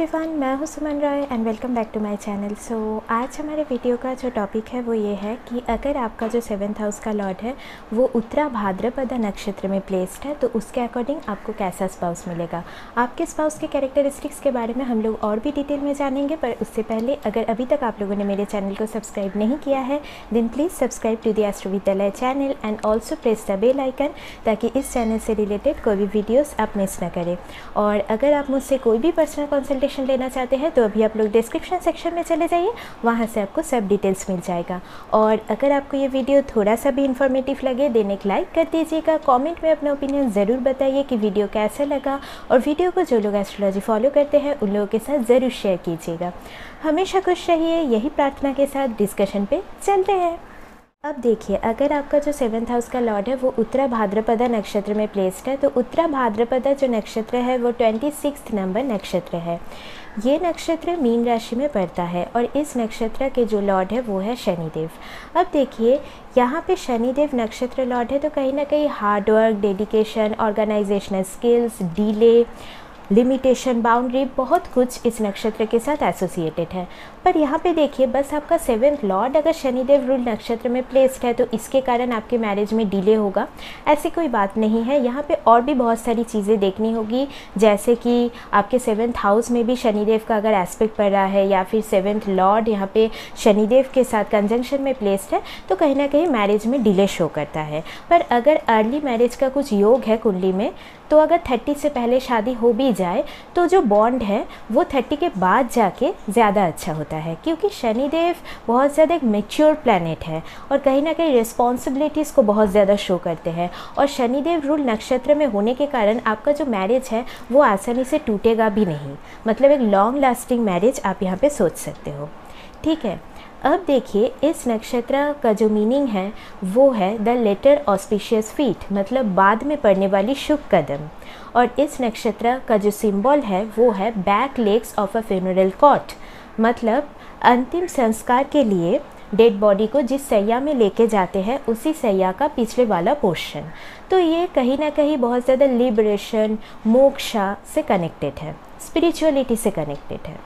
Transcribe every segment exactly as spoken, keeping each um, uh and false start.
Everyone, मैं हूं Suman Roy and welcome back to my channel. So आज हमारे वीडियो का जो टॉपिक है वो ये है कि अगर आपका जो सेवन्थ हाउस का लॉर्ड है वो उत्तरा भाद्रपदा नक्षत्र में प्लेस्ड है तो उसके अकॉर्डिंग आपको कैसा स्पाउस मिलेगा। आपके स्पाउस के कैरेक्टरिस्टिक्स के बारे में हम लोग और भी डिटेल में जानेंगे, पर उससे पहले अगर अभी तक आप लोगों ने मेरे चैनल को सब्सक्राइब नहीं किया है then please subscribe to the astro Vidyalaya channel and also press the bell icon, ताकि इस चैनल से रिलेटेड कोई भी वीडियोज़ आप मिस ना करें। और अगर आप मुझसे कोई भी पर्सनल कंसल्टेशन लेना चाहते हैं तो अभी आप लोग डिस्क्रिप्शन सेक्शन में चले जाइए, वहाँ से आपको सब डिटेल्स मिल जाएगा। और अगर आपको ये वीडियो थोड़ा सा भी इन्फॉर्मेटिव लगे देन एक लाइक कर दीजिएगा, कमेंट में अपना ओपिनियन ज़रूर बताइए कि वीडियो कैसा लगा, और वीडियो को जो लोग एस्ट्रोलॉजी फॉलो करते हैं उन लोगों के साथ ज़रूर शेयर कीजिएगा। हमेशा खुश रहिए, यही प्रार्थना के साथ डिस्कशन पे चलते हैं। अब देखिए, अगर आपका जो सेवन्थ हाउस का लॉर्ड है वो उत्तरा भाद्रपदा नक्षत्र में प्लेस्ड है तो उत्तरा भाद्रपदा जो नक्षत्र है वो ट्वेंटी सिक्स नंबर नक्षत्र है। ये नक्षत्र मीन राशि में पड़ता है और इस नक्षत्र के जो लॉर्ड है वो है शनिदेव। अब देखिए, यहाँ पे शनिदेव नक्षत्र लॉर्ड है तो कहीं ना कहीं hard work, dedication, organizational skills, delay, limitation, boundary, बहुत कुछ इस नक्षत्र के साथ एसोसिएटेड है। पर यहाँ पे देखिए, बस आपका सेवेंथ लॉर्ड अगर शनिदेव रूल नक्षत्र में प्लेस्ड है तो इसके कारण आपके मैरिज में डिले होगा, ऐसी कोई बात नहीं है। यहाँ पे और भी बहुत सारी चीज़ें देखनी होगी, जैसे कि आपके सेवेंथ हाउस में भी शनिदेव का अगर एस्पेक्ट पड़ रहा है या फिर सेवेंथ लॉर्ड यहाँ पे शनिदेव के साथ कंजंक्शन में प्लेस्ड है तो कहीं ना कहीं मैरिज में डिले शो करता है। पर अगर अर्ली मैरिज का कुछ योग है कुंडली में तो अगर थर्टी से पहले शादी हो भी जाए तो जो बॉन्ड है वो थर्टी के बाद जाके ज़्यादा अच्छा होता है, क्योंकि शनिदेव बहुत ज़्यादा एक मैच्योर प्लैनेट है और कहीं ना कहीं रिस्पॉन्सिबिलिटीज़ को बहुत ज़्यादा शो करते हैं। और शनिदेव रूल नक्षत्र में होने के कारण आपका जो मैरिज है वो आसानी से टूटेगा भी नहीं, मतलब एक लॉन्ग लास्टिंग मैरिज आप यहाँ पे सोच सकते हो। ठीक है, अब देखिए, इस नक्षत्र का जो मीनिंग है वो है द लेटर ऑस्पिशियस फीट, मतलब बाद में पड़ने वाली शुभ कदम। और इस नक्षत्र का जो सिंबल है वो है back legs of a funeral cot, मतलब अंतिम संस्कार के लिए डेड बॉडी को जिस सैया में लेके जाते हैं उसी सैया का पिछले वाला पोर्शन। तो ये कहीं ना कहीं बहुत ज़्यादा लिबरेशन, मोक्षा से कनेक्टेड है, स्पिरिचुअलिटी से कनेक्टेड है।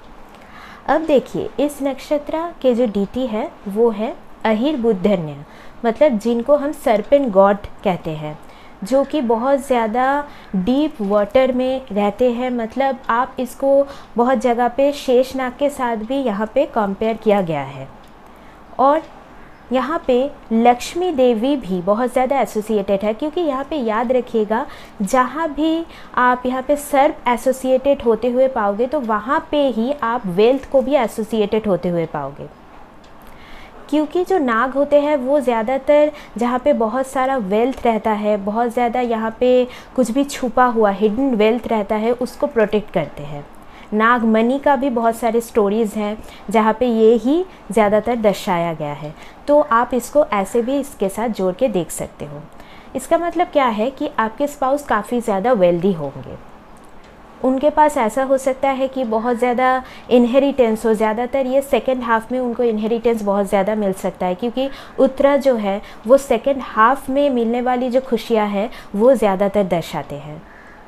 अब देखिए, इस नक्षत्र के जो डीटी है वो है अहिर बुद्धन्य, मतलब जिनको हम सर्पेंट गॉड कहते हैं, जो कि बहुत ज़्यादा डीप वाटर में रहते हैं। मतलब आप इसको बहुत जगह पे शेषनाग के साथ भी यहाँ पे कंपेयर किया गया है। और यहाँ पे लक्ष्मी देवी भी बहुत ज़्यादा एसोसिएटेड है, क्योंकि यहाँ पे याद रखिएगा, जहाँ भी आप यहाँ पे सर्प एसोसिएटेड होते हुए पाओगे तो वहाँ पे ही आप वेल्थ को भी एसोसिएटेड होते हुए पाओगे, क्योंकि जो नाग होते हैं वो ज़्यादातर जहाँ पे बहुत सारा वेल्थ रहता है, बहुत ज़्यादा यहाँ पे कुछ भी छुपा हुआ हिडन वेल्थ रहता है उसको प्रोटेक्ट करते हैं। नागमणि का भी बहुत सारे स्टोरीज़ हैं जहाँ पे ये ही ज़्यादातर दर्शाया गया है, तो आप इसको ऐसे भी इसके साथ जोड़ के देख सकते हो। इसका मतलब क्या है कि आपके स्पाउस काफ़ी ज़्यादा वेल्दी होंगे, उनके पास ऐसा हो सकता है कि बहुत ज़्यादा इनहेरिटेंस हो, ज़्यादातर ये सेकंड हाफ में उनको इनहेरिटेंस बहुत ज़्यादा मिल सकता है, क्योंकि उत्तरा जो है वो सेकंड हाफ में मिलने वाली जो खुशियाँ हैं वो ज़्यादातर दर्शाते हैं।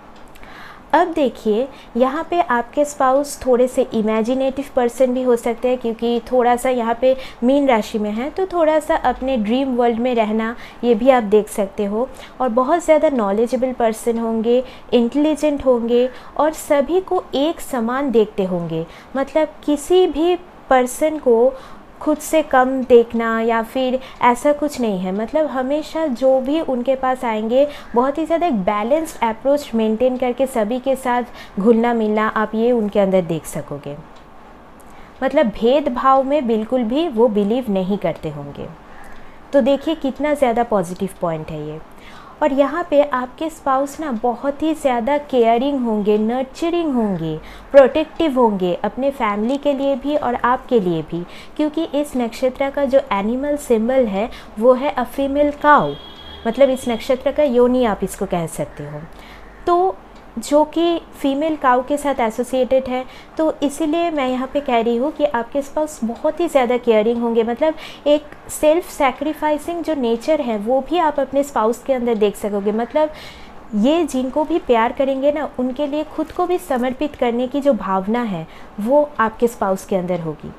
अब देखिए, यहाँ पे आपके स्पाउस थोड़े से इमेजिनेटिव पर्सन भी हो सकते हैं, क्योंकि थोड़ा सा यहाँ पे मीन राशि में है तो थोड़ा सा अपने ड्रीम वर्ल्ड में रहना ये भी आप देख सकते हो। और बहुत ज़्यादा नॉलेजेबल पर्सन होंगे, इंटेलिजेंट होंगे और सभी को एक समान देखते होंगे, मतलब किसी भी पर्सन को खुद से कम देखना या फिर ऐसा कुछ नहीं है। मतलब हमेशा जो भी उनके पास आएंगे बहुत ही ज़्यादा एक बैलेंस्ड अप्रोच मेंटेन करके सभी के साथ घुलना मिलना आप ये उनके अंदर देख सकोगे। मतलब भेदभाव में बिल्कुल भी वो बिलीव नहीं करते होंगे। तो देखिए कितना ज़्यादा पॉजिटिव पॉइंट है ये। और यहाँ पे आपके स्पाउस ना बहुत ही ज़्यादा केयरिंग होंगे, नर्चरिंग होंगे, प्रोटेक्टिव होंगे अपने फैमिली के लिए भी और आपके लिए भी, क्योंकि इस नक्षत्र का जो एनिमल सिंबल है वो है अ फीमेल काऊ, मतलब इस नक्षत्र का योनि आप इसको कह सकते हो, तो जो कि फीमेल काऊ के साथ एसोसिएटेड है। तो इसीलिए मैं यहाँ पे कह रही हूँ कि आपके स्पाउस बहुत ही ज़्यादा केयरिंग होंगे, मतलब एक सेल्फ सैक्रिफाइसिंग जो नेचर है वो भी आप अपने स्पाउस के अंदर देख सकोगे। मतलब ये जिनको भी प्यार करेंगे ना, उनके लिए खुद को भी समर्पित करने की जो भावना है वो आपके स्पाउस के अंदर होगी।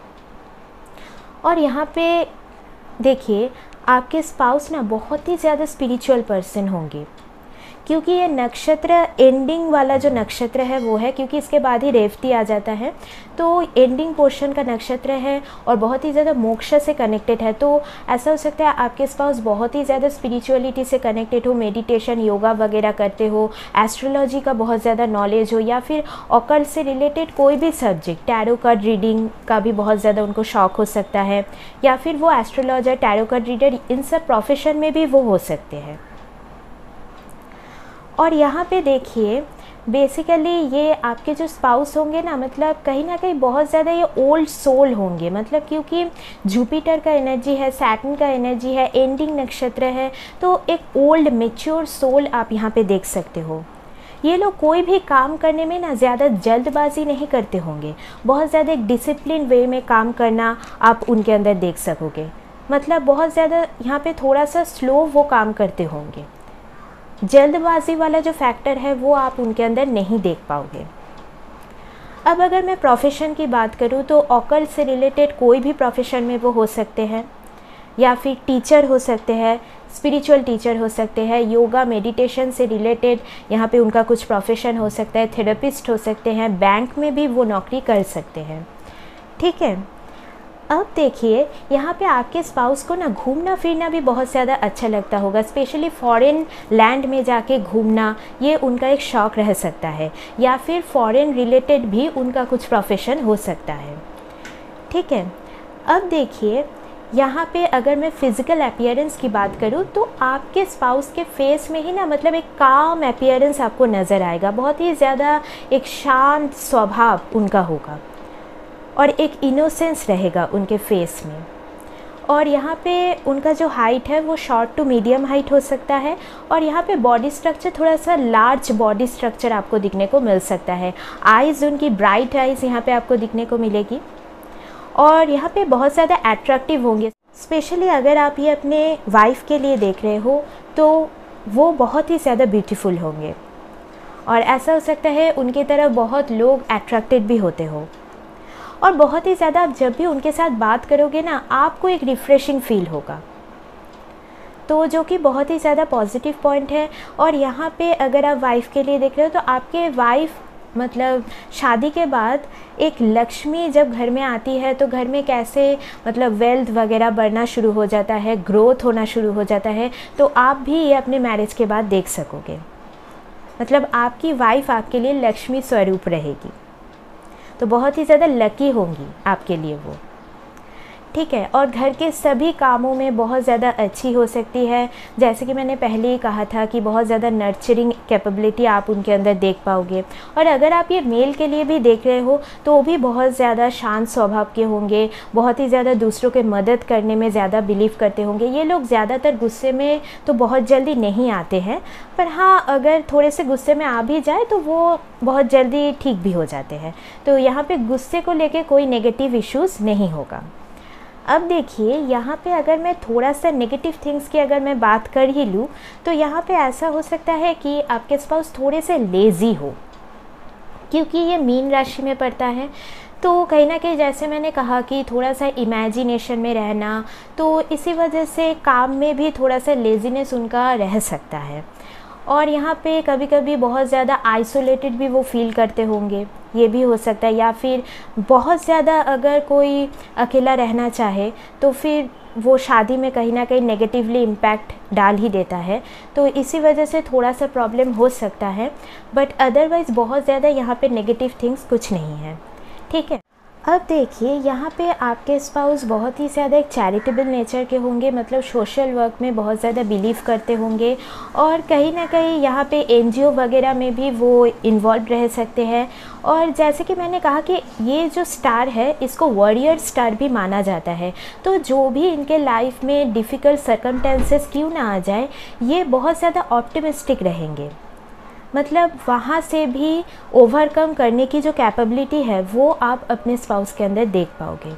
और यहाँ पे देखिए, आपके स्पाउस ना बहुत ही ज़्यादा स्पिरिचुअल पर्सन होंगे, क्योंकि ये नक्षत्र एंडिंग वाला जो नक्षत्र है वो है, क्योंकि इसके बाद ही रेवती आ जाता है, तो एंडिंग पोर्शन का नक्षत्र है और बहुत ही ज़्यादा मोक्ष से कनेक्टेड है। तो ऐसा हो सकता है आपके स्पाउस बहुत ही ज़्यादा स्पिरिचुअलिटी से कनेक्टेड हो, मेडिटेशन योगा वगैरह करते हो, एस्ट्रोलॉजी का बहुत ज़्यादा नॉलेज हो, या फिर ऑकल्ट से रिलेटेड कोई भी सब्जेक्ट, टैरो कार्ड रीडिंग का भी बहुत ज़्यादा उनको शौक हो सकता है, या फिर वो एस्ट्रोलॉजर, टैरो कार्ड रीडर, इन सब प्रोफेशन में भी वो हो सकते हैं। और यहाँ पे देखिए, बेसिकली ये आपके जो स्पाउस होंगे ना, मतलब कहीं ना कहीं बहुत ज़्यादा ये ओल्ड सोल होंगे, मतलब क्योंकि जुपिटर का एनर्जी है, सैटर्न का एनर्जी है, एंडिंग नक्षत्र है, तो एक ओल्ड मेच्योर सोल आप यहाँ पे देख सकते हो। ये लोग कोई भी काम करने में ना ज़्यादा जल्दबाजी नहीं करते होंगे, बहुत ज़्यादा एक डिसिप्लिन वे में काम करना आप उनके अंदर देख सकोगे, मतलब बहुत ज़्यादा यहाँ पे थोड़ा सा स्लो वो काम करते होंगे। जल्दबाजी वाला जो फैक्टर है वो आप उनके अंदर नहीं देख पाओगे। अब अगर मैं प्रोफेशन की बात करूँ तो ऑकल्ट से रिलेटेड कोई भी प्रोफेशन में वो हो सकते हैं, या फिर टीचर हो सकते हैं, स्पिरिचुअल टीचर हो सकते हैं, योगा मेडिटेशन से रिलेटेड यहाँ पे उनका कुछ प्रोफेशन हो सकता है, थेरेपिस्ट हो सकते हैं, बैंक में भी वो नौकरी कर सकते हैं। ठीक है, अब देखिए यहाँ पे आपके स्पाउस को ना घूमना फिरना भी बहुत ज़्यादा अच्छा लगता होगा, स्पेशली फॉरेन लैंड में जाके घूमना, ये उनका एक शौक़ रह सकता है, या फिर फॉरेन रिलेटेड भी उनका कुछ प्रोफेशन हो सकता है। ठीक है, अब देखिए यहाँ पे अगर मैं फ़िज़िकल अपीयरेंस की बात करूँ तो आपके स्पाउस के फेस में ही ना, मतलब एक काम अपीयरेंस आपको नज़र आएगा, बहुत ही ज़्यादा एक शांत स्वभाव उनका होगा और एक इनोसेंस रहेगा उनके फेस में। और यहाँ पे उनका जो हाइट है वो शॉर्ट टू मीडियम हाइट हो सकता है, और यहाँ पे बॉडी स्ट्रक्चर थोड़ा सा लार्ज बॉडी स्ट्रक्चर आपको दिखने को मिल सकता है। आइज़ उनकी ब्राइट आइज़ यहाँ पे आपको दिखने को मिलेगी, और यहाँ पे बहुत ज़्यादा अट्रैक्टिव होंगे, स्पेशली अगर आप ये अपने वाइफ के लिए देख रहे हो तो वो बहुत ही ज़्यादा ब्यूटीफुल होंगे, और ऐसा हो सकता है उनकी तरफ बहुत लोग अट्रैक्टेड भी होते हो, और बहुत ही ज़्यादा आप जब भी उनके साथ बात करोगे ना, आपको एक रिफ़्रेशिंग फील होगा, तो जो कि बहुत ही ज़्यादा पॉजिटिव पॉइंट है। और यहाँ पे अगर आप वाइफ के लिए देख रहे हो तो आपके वाइफ, मतलब शादी के बाद एक लक्ष्मी जब घर में आती है तो घर में कैसे मतलब वेल्थ वगैरह बढ़ना शुरू हो जाता है, ग्रोथ होना शुरू हो जाता है, तो आप भी ये अपने मैरिज के बाद देख सकोगे, मतलब आपकी वाइफ आपके लिए लक्ष्मी स्वरूप रहेगी, तो बहुत ही ज़्यादा लकी होंगी आपके लिए वो। ठीक है, और घर के सभी कामों में बहुत ज़्यादा अच्छी हो सकती है, जैसे कि मैंने पहले ही कहा था कि बहुत ज़्यादा नर्चरिंग कैपेबिलिटी आप उनके अंदर देख पाओगे। और अगर आप ये मेल के लिए भी देख रहे हो तो वो भी बहुत ज़्यादा शांत स्वभाव के होंगे, बहुत ही ज़्यादा दूसरों के मदद करने में ज़्यादा बिलीव करते होंगे। ये लोग ज़्यादातर गुस्से में तो बहुत जल्दी नहीं आते हैं, पर हाँ अगर थोड़े से गुस्से में आ भी जाए तो वो बहुत जल्दी ठीक भी हो जाते हैं, तो यहाँ पे गुस्से को लेके कोई नेगेटिव इश्यूज़ नहीं होगा। अब देखिए यहाँ पे अगर मैं थोड़ा सा नेगेटिव थिंग्स की अगर मैं बात कर ही लूँ तो यहाँ पे ऐसा हो सकता है कि आपके स्पाउस थोड़े से लेज़ी हो, क्योंकि ये मीन राशि में पड़ता है, तो कहीं ना कहीं जैसे मैंने कहा कि थोड़ा सा इमेजिनेशन में रहना, तो इसी वजह से काम में भी थोड़ा सा लेज़ीनेस उनका रह सकता है। और यहाँ पे कभी कभी बहुत ज़्यादा आइसोलेटेड भी वो फील करते होंगे, ये भी हो सकता है, या फिर बहुत ज़्यादा अगर कोई अकेला रहना चाहे तो फिर वो शादी में कहीं ना कहीं नेगेटिवली इम्पैक्ट डाल ही देता है, तो इसी वजह से थोड़ा सा प्रॉब्लम हो सकता है, बट अदरवाइज़ बहुत ज़्यादा यहाँ पे नेगेटिव थिंग्स कुछ नहीं है। ठीक है, अब देखिए यहाँ पे आपके स्पाउस बहुत ही ज़्यादा एक चैरिटेबल नेचर के होंगे, मतलब सोशल वर्क में बहुत ज़्यादा बिलीव करते होंगे, और कहीं ना कहीं यहाँ पे एनजीओ वगैरह में भी वो इन्वॉल्व रह सकते हैं। और जैसे कि मैंने कहा कि ये जो स्टार है इसको वॉरियर स्टार भी माना जाता है, तो जो भी इनके लाइफ में डिफ़िकल्ट सर्कमस्टेंसेस क्यों ना आ जाए, ये बहुत ज़्यादा ऑप्टिमिस्टिक रहेंगे, मतलब वहाँ से भी ओवरकम करने की जो कैपेबिलिटी है वो आप अपने स्पाउस के अंदर देख पाओगे।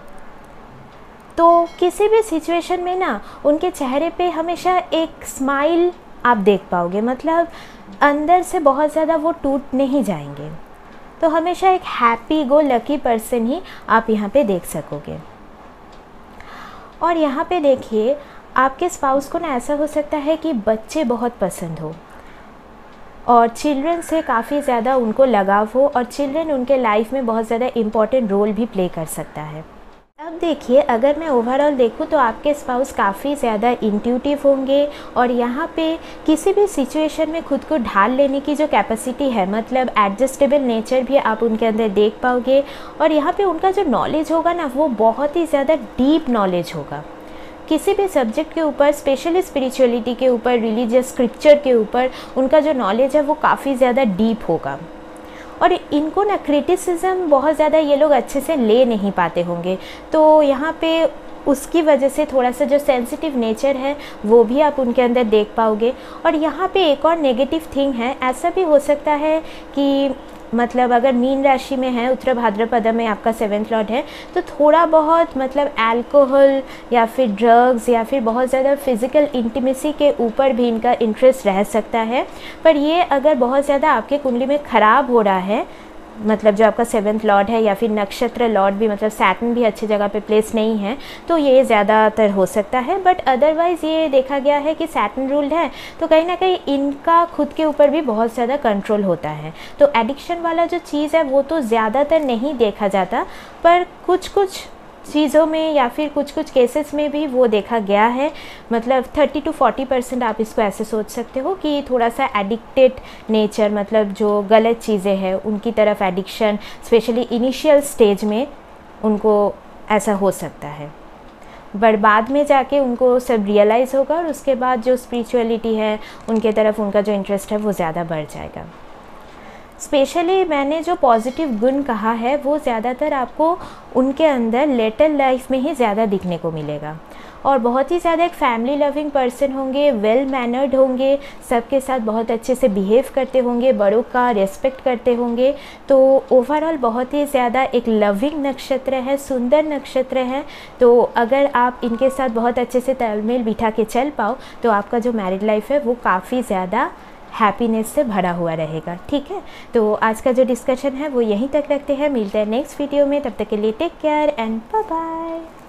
तो किसी भी सिचुएशन में ना उनके चेहरे पे हमेशा एक स्माइल आप देख पाओगे, मतलब अंदर से बहुत ज़्यादा वो टूट नहीं जाएंगे। तो हमेशा एक हैप्पी गो लकी पर्सन ही आप यहाँ पे देख सकोगे। और यहाँ पे देखिए, आपके स्पाउस को ना ऐसा हो सकता है कि बच्चे बहुत पसंद हो और चिल्ड्रन से काफ़ी ज़्यादा उनको लगाव हो और चिल्ड्रन उनके लाइफ में बहुत ज़्यादा इम्पॉर्टेंट रोल भी प्ले कर सकता है। अब देखिए, अगर मैं ओवरऑल देखूँ तो आपके स्पाउस काफ़ी ज़्यादा इंट्यूटिव होंगे और यहाँ पे किसी भी सिचुएशन में खुद को ढाल लेने की जो कैपेसिटी है, मतलब एडजस्टेबल नेचर भी आप उनके अंदर देख पाओगे। और यहाँ पे उनका जो नॉलेज होगा ना, वो बहुत ही ज़्यादा डीप नॉलेज होगा किसी भी सब्जेक्ट के ऊपर, स्पेशली स्पिरिचुअलिटी के ऊपर, रिलीजियस स्क्रिप्चर के ऊपर उनका जो नॉलेज है वो काफ़ी ज़्यादा डीप होगा। और इनको ना क्रिटिसिज्म बहुत ज़्यादा ये लोग अच्छे से ले नहीं पाते होंगे, तो यहाँ पे उसकी वजह से थोड़ा सा जो सेंसिटिव नेचर है वो भी आप उनके अंदर देख पाओगे। और यहाँ पे एक और नेगेटिव थिंग है, ऐसा भी हो सकता है कि मतलब अगर मीन राशि में है, उत्तर भाद्रपद में आपका सेवेंथ लॉर्ड है, तो थोड़ा बहुत मतलब अल्कोहल या फिर ड्रग्स या फिर बहुत ज़्यादा फिज़िकल इंटीमेसी के ऊपर भी इनका इंटरेस्ट रह सकता है। पर ये अगर बहुत ज़्यादा आपके कुंडली में ख़राब हो रहा है, मतलब जो आपका सेवेंथ लॉर्ड है या फिर नक्षत्र लॉर्ड भी, मतलब सैटर्न भी अच्छी जगह पे प्लेस नहीं है, तो ये ज़्यादातर हो सकता है। बट अदरवाइज़ ये देखा गया है कि सैटर्न रूल्ड है तो कहीं ना कहीं इनका खुद के ऊपर भी बहुत ज़्यादा कंट्रोल होता है। तो एडिक्शन वाला जो चीज़ है वो तो ज़्यादातर नहीं देखा जाता, पर कुछ कुछ चीज़ों में या फिर कुछ कुछ केसेस में भी वो देखा गया है। मतलब थर्टी टू फोर्टी परसेंट आप इसको ऐसे सोच सकते हो कि थोड़ा सा एडिक्टेड नेचर, मतलब जो गलत चीज़ें हैं उनकी तरफ एडिक्शन, स्पेशली इनिशियल स्टेज में उनको ऐसा हो सकता है। बट बाद में जाके उनको सब रियलाइज़ होगा और उसके बाद जो स्पिरिचुअलिटी है उनके तरफ उनका जो इंटरेस्ट है वो ज़्यादा बढ़ जाएगा। स्पेशली मैंने जो पॉजिटिव गुण कहा है वो ज़्यादातर आपको उनके अंदर लेटर लाइफ में ही ज़्यादा दिखने को मिलेगा। और बहुत ही ज़्यादा एक फैमिली लविंग पर्सन होंगे, वेल मैनर्ड होंगे, सबके साथ बहुत अच्छे से बिहेव करते होंगे, बड़ों का रेस्पेक्ट करते होंगे। तो ओवरऑल बहुत ही ज़्यादा एक लविंग नक्षत्र है, सुंदर नक्षत्र है। तो अगर आप इनके साथ बहुत अच्छे से तालमेल बिठा के चल पाओ तो आपका जो मैरिड लाइफ है वो काफ़ी ज़्यादा हैप्पीनेस से भरा हुआ रहेगा। ठीक है, तो आज का जो डिस्कशन है वो यहीं तक रखते हैं। मिलते हैं नेक्स्ट वीडियो में, तब तक के लिए take care and bye bye.